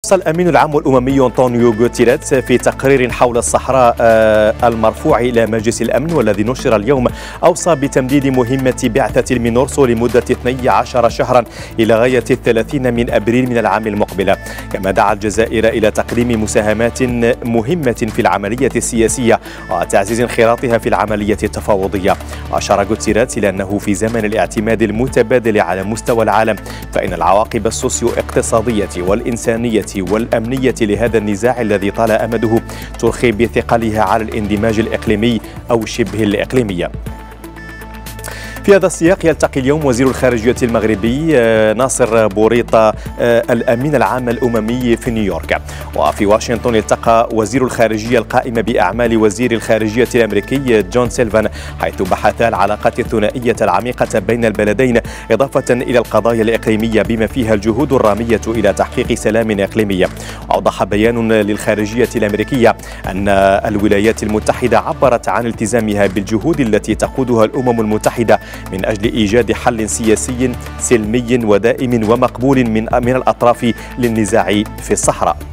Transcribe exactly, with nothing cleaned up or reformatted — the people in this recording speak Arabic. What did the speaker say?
أوصى الأمين العام الأممي أنطونيو غوتيريز في تقرير حول الصحراء المرفوع إلى مجلس الأمن والذي نشر اليوم، أوصى بتمديد مهمة بعثة المينورسو لمدة اثني عشر شهرا إلى غاية الثلاثين من أبريل من العام المقبل. كما دعا الجزائر إلى تقديم مساهمات مهمة في العملية السياسية وتعزيز انخراطها في العملية التفاوضية. أشار غوتيريز إلى أنه في زمن الاعتماد المتبادل على مستوى العالم فإن العواقب السوسيو اقتصادية والإنسانية والأمنية لهذا النزاع الذي طال أمده ترخي بثقلها على الاندماج الإقليمي أو شبه الإقليمي. في هذا السياق يلتقي اليوم وزير الخارجية المغربي ناصر بوريطة الأمين العام الأممي في نيويورك. وفي واشنطن التقى وزير الخارجية القائم بأعمال وزير الخارجية الأمريكي جون سيلفان، حيث بحثا العلاقات الثنائية العميقة بين البلدين إضافة إلى القضايا الإقليمية بما فيها الجهود الرامية إلى تحقيق سلام إقليمي. أوضح بيان للخارجية الأمريكية أن الولايات المتحدة عبرت عن التزامها بالجهود التي تقودها الأمم المتحدة من أجل إيجاد حل سياسي سلمي ودائم ومقبول من من الأطراف للنزاع في الصحراء.